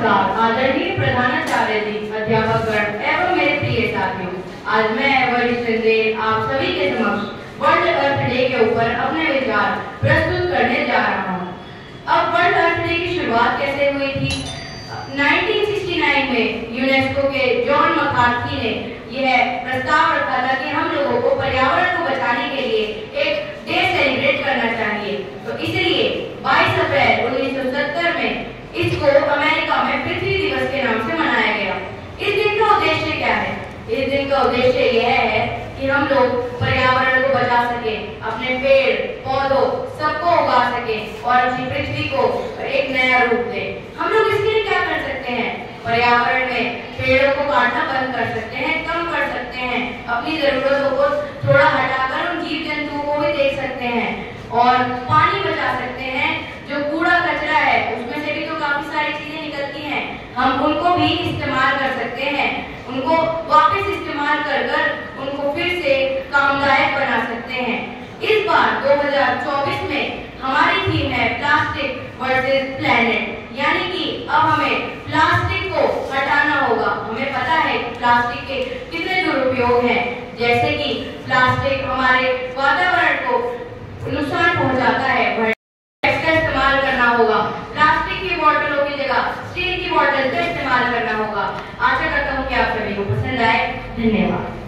नमस्कार आदरणीय प्रधानाचार्य जी, अध्यापकगण एवं मेरे प्रिय साथियों। आज मैं वर्ल्ड चंदेल आप सभी के समक्ष वर्ल्ड अर्थ डे के ऊपर अपने विचार प्रस्तुत करने जा रहा हूँ। अब वर्ल्ड अर्थ डे की शुरुआत कैसे हुई थी? 1969 में यूनेस्को के जॉन मकार्थी ने यह प्रस्ताव रखा था कि हम लोगों को पर्यावरण को बचाने के लिए एक डे सेलिब्रेट करना चाहिए। तो इसलिए 22 अप्रैल 1970 में इसको अमेरिका में पृथ्वी दिवस के नाम से मनाया गया। इस दिन का उद्देश्य क्या है? इस दिन का उद्देश्य यह है कि हम लोग पर्यावरण को बचा सके, अपने पेड़ पौधों सबको उगा सके और अपनी पृथ्वी को एक नया रूप दे। हम लोग इसके लिए क्या कर सकते हैं? पर्यावरण में पेड़ों को काटना बंद कर सकते हैं, कम कर सकते हैं, अपनी जरूरतों को थोड़ा हटाकर उन जीव जंतुओं को भी देख सकते हैं और पानी बचा सकते हैं। जो कूड़ा कचरा है उसमें से भी तो काफी सारी चीजें निकलती हैं, हम उनको भी इस्तेमाल कर सकते हैं, उनको वापस इस्तेमाल कर उनको फिर से कामदायक बना सकते हैं। इस बार 2024 में हमारी थीम है प्लास्टिक वर्सेस प्लेनेट, यानी कि अब हमें प्लास्टिक को हटाना होगा। हमें पता है प्लास्टिक के कितने दुरुपयोग हैं, जैसे कि प्लास्टिक हमारे वातावरण को नुकसान पहुंचाता है। इसका इस्तेमाल करना होगा, प्लास्टिक की बोतलों की जगह स्टील की बोतल का इस्तेमाल करना होगा। आशा करता हूँ कि आप सभी को पसंद आए। धन्यवाद।